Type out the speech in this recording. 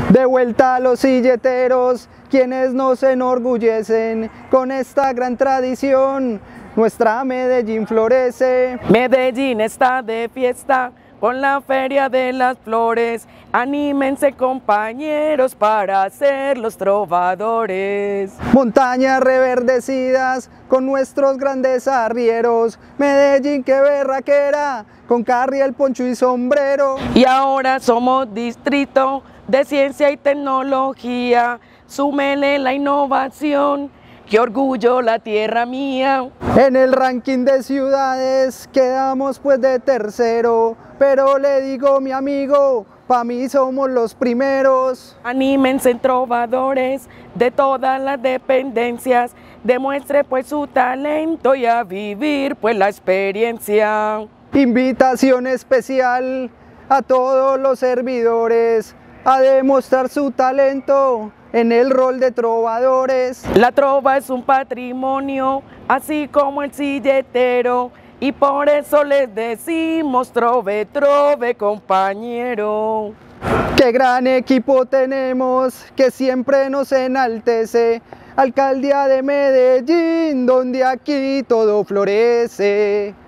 De vuelta a los silleteros, quienes nos enorgullecen con esta gran tradición. Nuestra Medellín florece. Medellín está de fiesta con la Feria de las Flores. Anímense, compañeros, para ser los trovadores. Montañas reverdecidas con nuestros grandes arrieros. Medellín, qué berraquera, con carriel, poncho y sombrero. Y ahora somos distrito de ciencia y tecnología. Súmele la innovación, qué orgullo la tierra mía. En el ranking de ciudades quedamos pues de tercero, pero le digo, mi amigo, pa' mí somos los primeros. Anímense, trovadores de todas las dependencias, demuestre pues su talento y a vivir pues la experiencia. Invitación especial a todos los servidores a demostrar su talento en el rol de trovadores. La trova es un patrimonio, así como el silletero, y por eso les decimos trove, trove, compañero. Qué gran equipo tenemos que siempre nos enaltece. Alcaldía de Medellín, donde aquí todo florece.